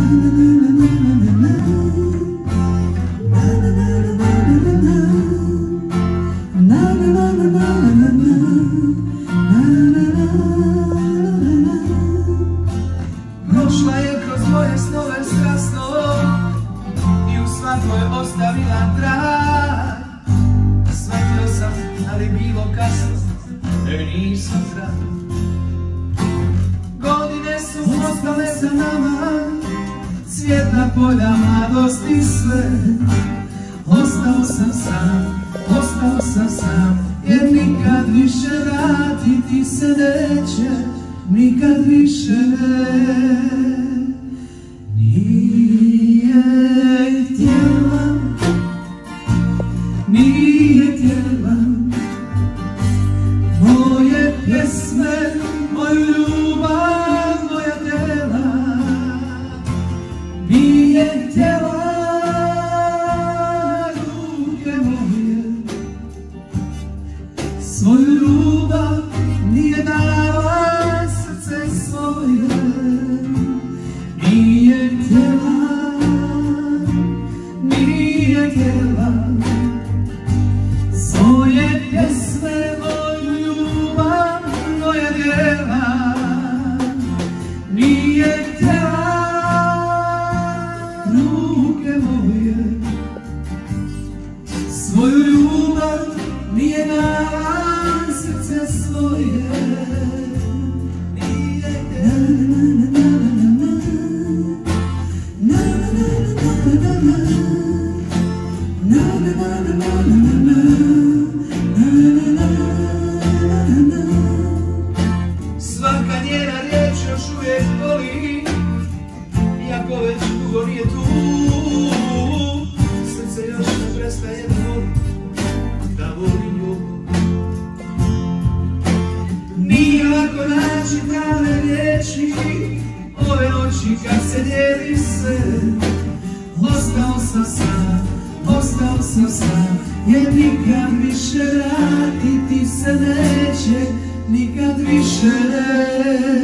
Prošla je kroz moje snove strasno i u svakoj ostavila trag. Shvatio sam, ali bilo kasno, nisam zdrav. Godine su ostale za nama, cvjetna polja mladosti sve. Ostao sam sam, jer nikad više vratiti se neće, nikad više nije htjela moje pjesme, moju ljubav, moja djela. Nije htjela ruke moje, svoju ljubav nije dala, srce svoje. Nije htjela svoje pjesme, moju ljubav, moja djela. Nije htjela ruke moje, svoju ljubav nije dala, srce svoje. Svaka njena riječ još uvijek boli, iako već dugo nije tu. Srce još ne prestaje da voli, da voli nju. Nije lako naći prave riječi ove noći kad se dijeli sve. Ostao sam sam, jer nikad više vratiti se neće, nikad više